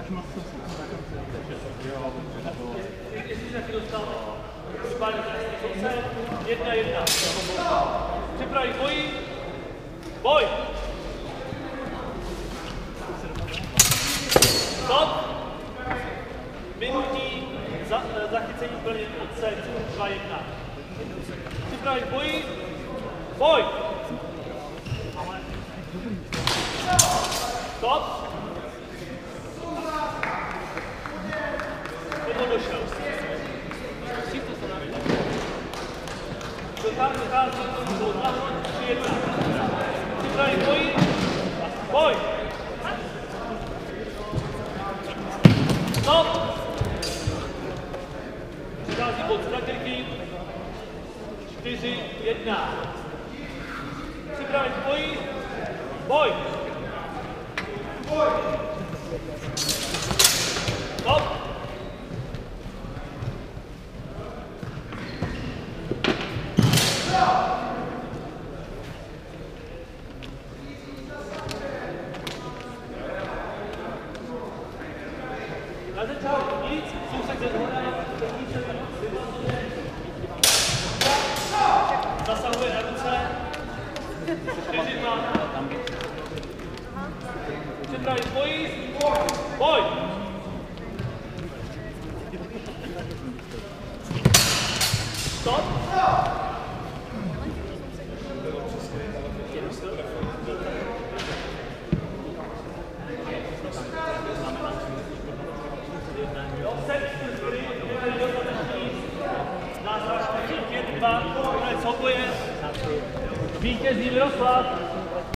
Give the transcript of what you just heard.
Jestli se taky dostal, spálí se, 1-1. Připraví boji, boj! Stop! Minutí zachycení plně od C, 2-1. Připraví boji, boj! Stop! Nebo došel. Tam vychází do 2-3-1. Připraví boji, boj! Stop! Přichází bod strategy 4-1. Připravit boji, boj! Stop! Na začátku nic, sousek ze zhora, zasahuje na ruce, 4-2. Připravit boji, boj! Stop! Vítězí Miroslav.